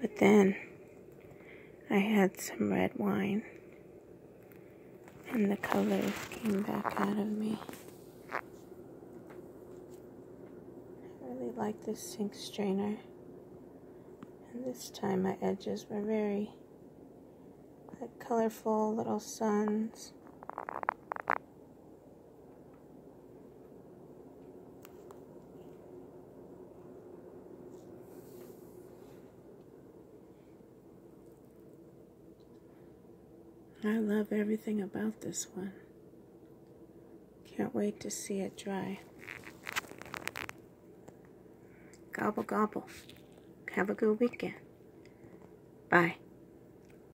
But then I had some red wine and the colors came back out of me. I really like this sink strainer. And this time my edges were very colorful little suns. I love everything about this one. Can't wait to see it dry. Gobble gobble. Have a good weekend. Bye.